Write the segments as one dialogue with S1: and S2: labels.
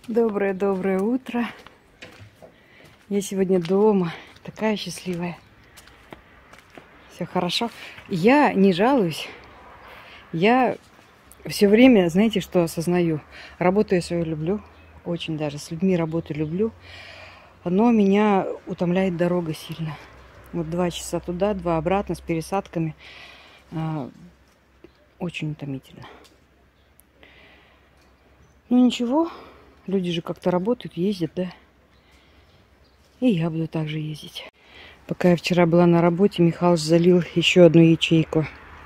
S1: Доброе утро. Я сегодня дома, такая счастливая. Все хорошо. Я не жалуюсь. Я все время, знаете, что осознаю? Работу я свою люблю. Очень даже. С людьми работу люблю. Но меня утомляет дорога сильно. Вот 2 часа туда, 2 обратно с пересадками. Очень утомительно. Ну ничего. Люди же как-то работают, ездят, да? И я буду также ездить. Пока я вчера была на работе, Михалыч залил еще одну ячейку.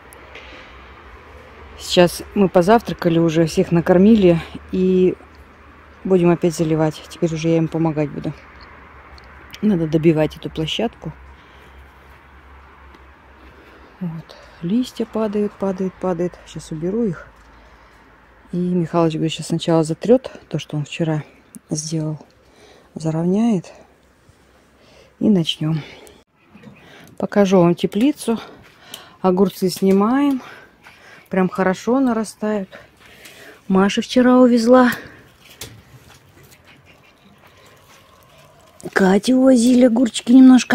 S1: Сейчас мы позавтракали уже, всех накормили. И будем опять заливать. Теперь уже я им помогать буду. Надо добивать эту площадку. Вот. Листья падают. Сейчас уберу их. И Михалыч говорит, сейчас сначала затрет то, что он вчера сделал. Заровняет. И начнем. Покажу вам теплицу. Огурцы снимаем. Прям хорошо нарастают. Маша вчера увезла. Катю увозили огурчики немножко.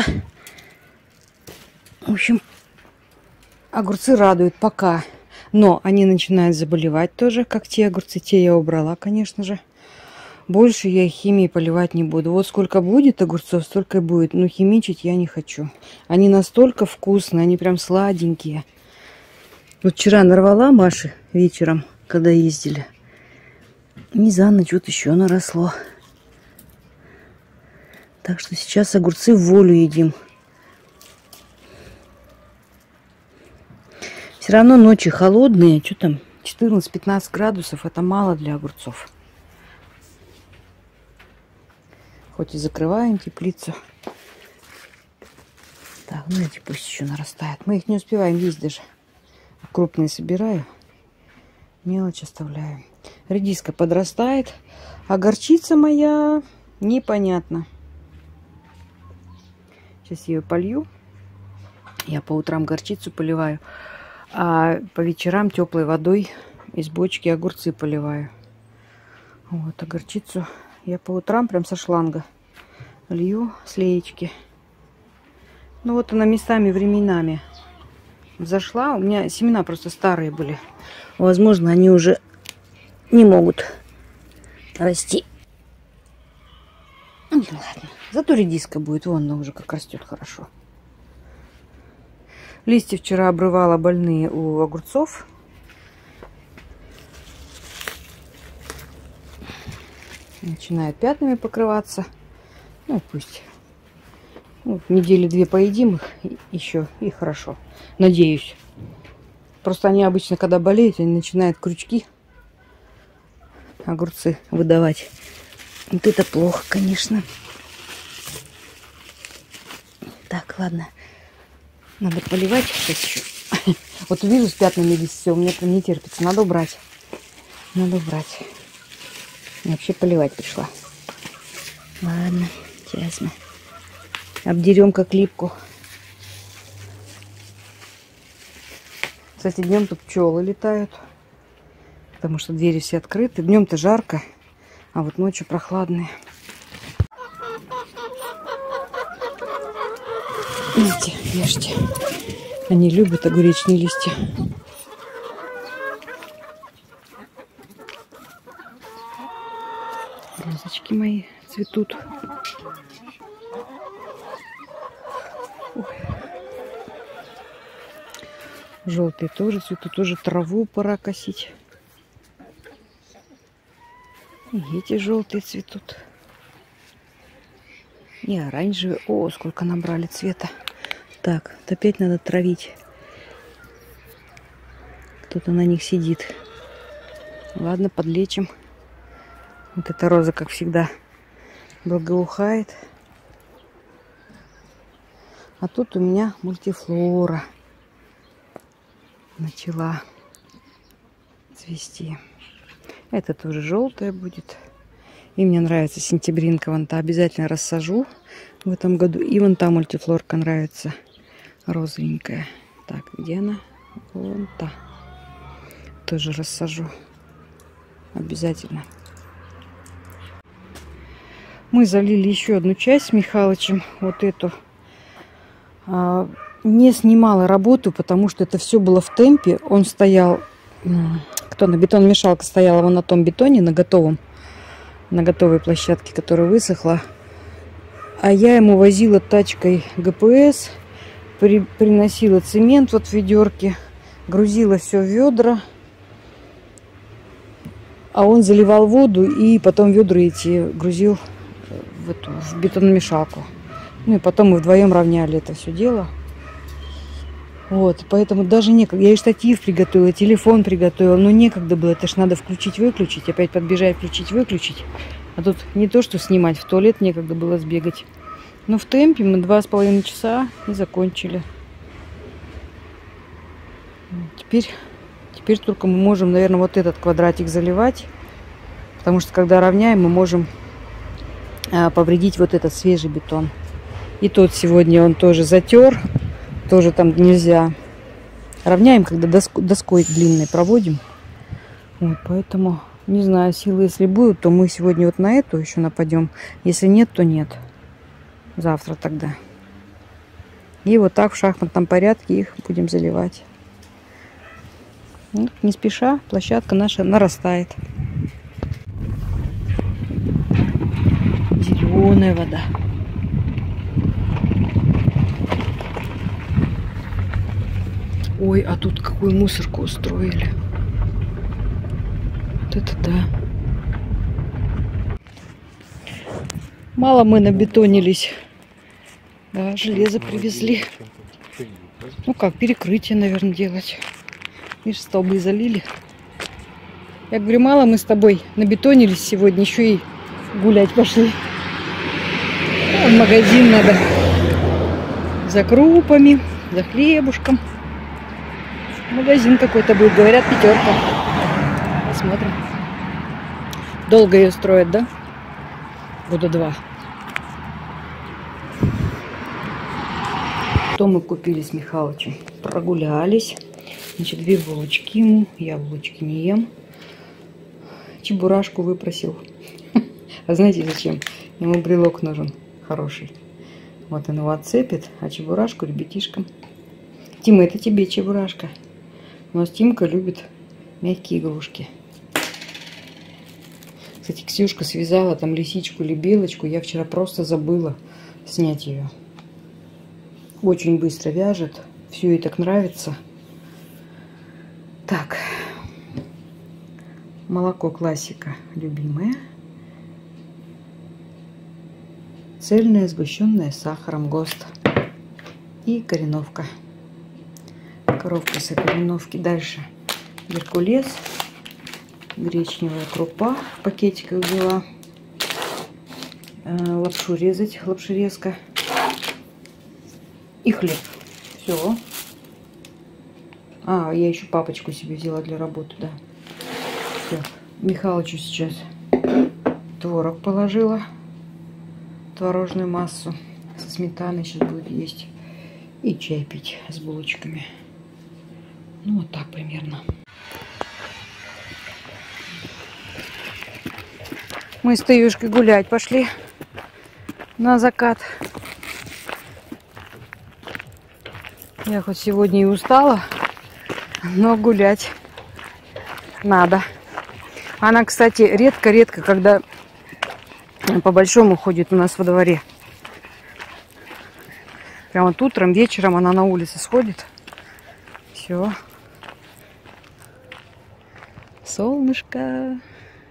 S1: В общем, огурцы радуют пока. Но они начинают заболевать тоже, как те огурцы. Те я убрала, конечно же. Больше я их химией поливать не буду. Вот сколько будет огурцов, столько и будет. Но химичить я не хочу. Они настолько вкусные, они прям сладенькие. Вот вчера нарвала Маше вечером, когда ездили. И за ночь вот еще наросло. Так что сейчас огурцы в волю едим. Все равно ночи холодные. Что там? 14-15 градусов. Это мало для огурцов. Хоть и закрываем теплицу. Так, ну эти пусть еще нарастают. Мы их не успеваем есть даже. Крупные собираю. Мелочь оставляю. Редиска подрастает. А горчица моя непонятно. Сейчас я ее полью. Я по утрам горчицу поливаю. А по вечерам теплой водой из бочки огурцы поливаю. Вот, а горчицу я по утрам прям со шланга лью с леечки. Ну вот она местами, временами взошла. У меня семена просто старые были. Возможно, они уже не могут расти. Ну ладно. Зато редиска будет. Вон она уже как растет хорошо. Листья вчера обрывала больные у огурцов. Начинают пятнами покрываться. Ну пусть. Ну, недели 2 поедим их еще и хорошо. Надеюсь. Просто они обычно, когда болеют, они начинают крючки огурцы выдавать. Вот это плохо, конечно. Так, ладно. Надо поливать сейчас еще. Вот увижу с пятнами листья, у меня прям не терпится. Надо убрать. Надо убрать. Я вообще поливать пришла. Ладно, сейчас мы обдерем как липку. Кстати, днем тут пчелы летают. Потому что двери все открыты. Днем-то жарко, а вот ночью прохладные. Видите, ешьте. Они любят огуречные листья. Розочки мои цветут. Ой. Желтые тоже цветут. Тоже траву пора косить. И эти желтые цветут. И оранжевые. О, сколько набрали цвета. Так, вот опять надо травить. Кто-то на них сидит. Ладно, подлечим. Вот эта роза, как всегда, благоухает. А тут у меня мультифлора начала цвести. Это тоже желтая будет. И мне нравится сентябринка. Вон та обязательно рассажу в этом году. И вон та мультифлорка нравится. Розовенькая. Так, где она? Вон та. Тоже рассажу. Обязательно. Мы залили еще одну часть с Михалычем, вот эту. Не снимала работу, потому что это все было в темпе. Он стоял, кто на бетономешалка стояла, вон на том бетоне, на готовой площадке, которая высохла. А я ему возила тачкой ГПС, приносила цемент вот в ведерке, грузила все в ведра. А он заливал воду и потом ведра эти грузил в бетономешалку. Ну и потом мы вдвоем равняли это все дело. Вот, поэтому даже некогда. Я и штатив приготовила, телефон приготовила, но некогда было. Это ж надо включить-выключить, опять подбежать, включить-выключить. А тут не то, что снимать, в туалет некогда было сбегать. Но в темпе мы 2,5 часа и закончили. Теперь только мы можем, наверное, вот этот квадратик заливать. Потому что когда равняем, мы можем повредить вот этот свежий бетон. И тот сегодня он тоже затер. Тоже там нельзя. Равняем, когда доской длинной проводим. Вот, поэтому, не знаю, силы если будут, то мы сегодня вот на эту еще нападем. Если нет, то нет. Завтра тогда. И вот так в шахматном порядке их будем заливать. Вот, не спеша площадка наша нарастает. Зеленая вода. Ой, а тут какую мусорку устроили. Вот это да. Мало мы набетонились. Да, железо привезли. Ну как, перекрытие, наверное, делать. Видишь, столбы залили. Я говорю, мало мы с тобой набетонились сегодня, еще и гулять пошли. А в магазин надо. За крупами, за хлебушком. Магазин какой-то будет, говорят, 5. Посмотрим. Долго ее строят, да? Года 2. Что мы купили с Михалычем? Прогулялись. Значит, 2 булочки ему. Я булочки не ем. Чебурашку выпросил. А знаете зачем? Ему брелок нужен хороший. Вот он его отцепит, а чебурашку ребятишкам. Тима, это тебе чебурашка. У нас Тимка любит мягкие игрушки. Кстати, Ксюшка связала там лисичку или белочку. Я вчера просто забыла снять ее. Очень быстро вяжет. Все ей так нравится. Так. Молоко классика любимое. Цельное, сгущенное с сахаром ГОСТ. И кореновка. Коровка с кореновки. Дальше геркулес. Гречневая крупа в пакетиках взяла. Лапшу резать, лапшерезка. И хлеб. Все. А, я еще папочку себе взяла для работы, да. Все. Михалычу сейчас творог положила. Творожную массу со сметаной сейчас будет есть. И чай пить с булочками. Ну, вот так примерно. Мы с Таюшкой гулять пошли на закат. Я хоть сегодня и устала, но гулять надо. Она, кстати, редко-редко, когда по-большому ходит у нас во дворе. Прямо вот утром, вечером она на улице сходит. Все. Солнышко.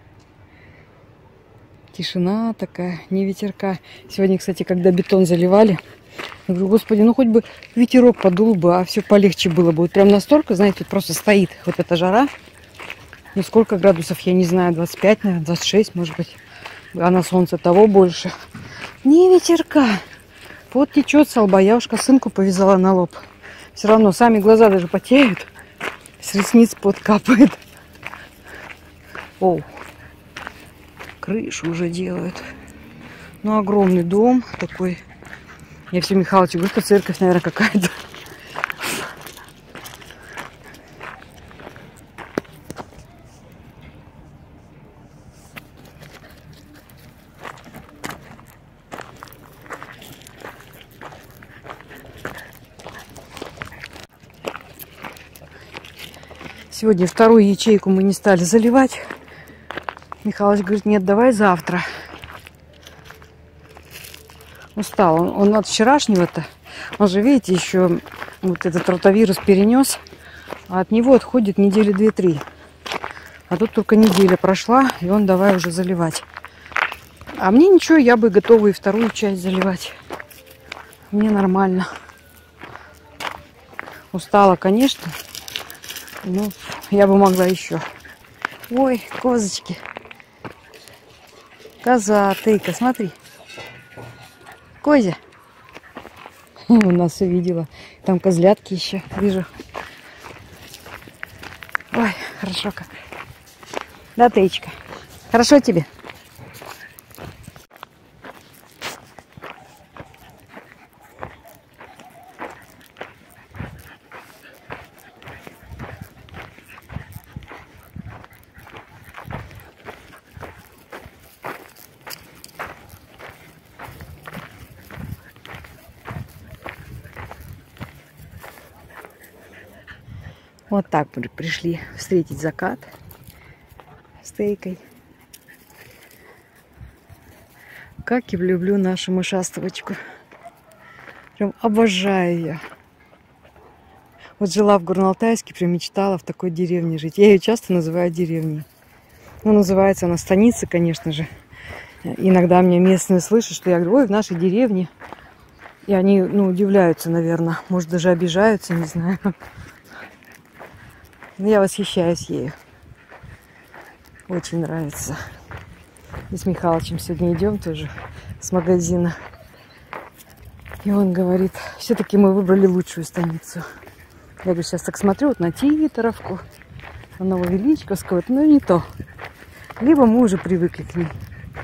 S1: Тишина такая, не ветерка. Сегодня, кстати, когда бетон заливали, я говорю, господи, ну хоть бы ветерок подул бы, а все полегче было бы. Вот прям настолько, знаете, тут просто стоит вот эта жара. Ну сколько градусов, я не знаю, 25, наверное, 26, может быть. А на солнце того больше. Не ветерка. Пот течет со лба. Я уж косынку повязала на лоб. Все равно сами глаза даже потеют. С ресниц пот капает. Оу. Крышу уже делают. Ну, огромный дом такой. Я все Михалычу говорю, что церковь, наверное, какая-то. Сегодня вторую ячейку мы не стали заливать. Михалыч говорит, нет, давай завтра. Устал. Он от вчерашнего-то. Он же, видите, еще вот этот ротавирус перенес. А от него отходит недели 2-3. А тут только неделя прошла, и он давай уже заливать. А мне ничего, я бы готова и вторую часть заливать. Мне нормально. Устала, конечно. Но я бы могла еще. Ой, козочки. Коза, тыка, смотри. Козя. У нас увидела. Там козлятки еще вижу. Ой, хорошо как. Да, Тычка. Хорошо тебе? Вот так пришли встретить закат с Тейкой. Как я люблю нашу мышастовочку. Прям обожаю ее. Вот жила в Горно-Алтайске, прям мечтала в такой деревне жить. Я ее часто называю деревней. Ну, называется она станица, конечно же. Иногда мне местные слышат, что я говорю, ой, в нашей деревне. И они, ну, удивляются, наверное. Может, даже обижаются, не знаю. Но я восхищаюсь ею. Очень нравится. И с Михалычем сегодня идем тоже с магазина. И он говорит, все-таки мы выбрали лучшую станицу. Я говорю, сейчас так смотрю вот на Титеровку, на Нововеличковскую, но не то. Либо мы уже привыкли к ней.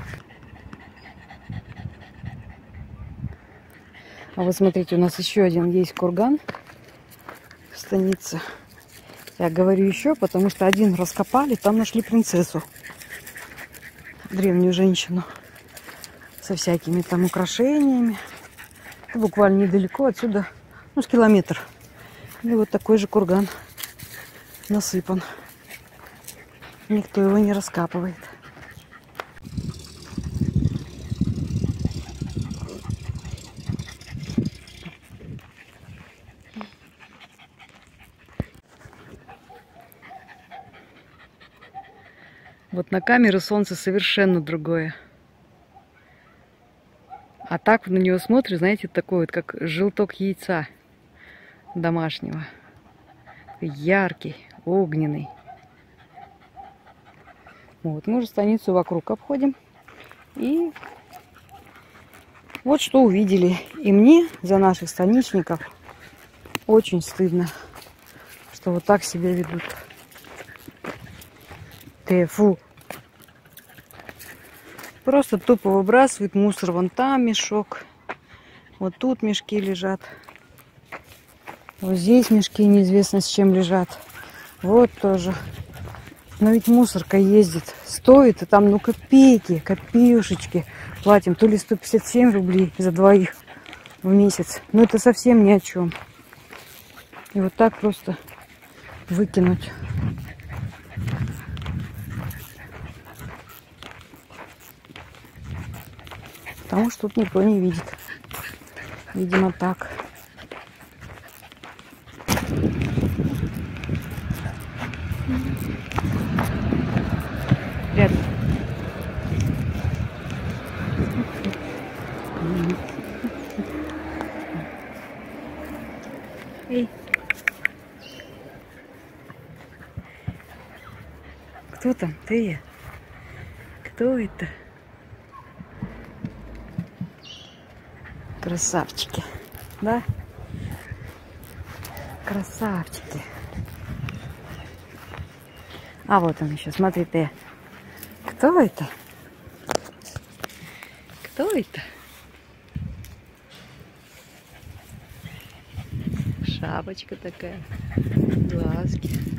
S1: А вот смотрите, у нас еще один есть курган в станице. Я говорю еще, потому что один раскопали, там нашли принцессу. Древнюю женщину. Со всякими там украшениями. Буквально недалеко отсюда, ну, с километр. И вот такой же курган насыпан. Никто его не раскапывает. Вот на камеру солнце совершенно другое. А так на него смотрю, знаете, такой вот, как желток яйца домашнего. Яркий, огненный. Вот, мы уже станицу вокруг обходим. И вот что увидели. И мне за наших станичников очень стыдно, что вот так себя ведут. Фу. Просто тупо выбрасывают мусор. Вон там мешок. Вот тут мешки лежат. Вот здесь мешки неизвестно с чем лежат. Вот тоже. Но ведь мусорка ездит. Стоит, и там, ну, копейки, копеюшечки платим. То ли 157 рублей за двоих в месяц. Но это совсем ни о чем. И вот так просто выкинуть. Потому что тут никто не видит. Видимо, так. Рядом. Эй. Кто там? Ты? Кто это? Красавчики, да? Красавчики. А вот он еще, смотри ты. Кто это? Кто это? Шапочка такая, глазки.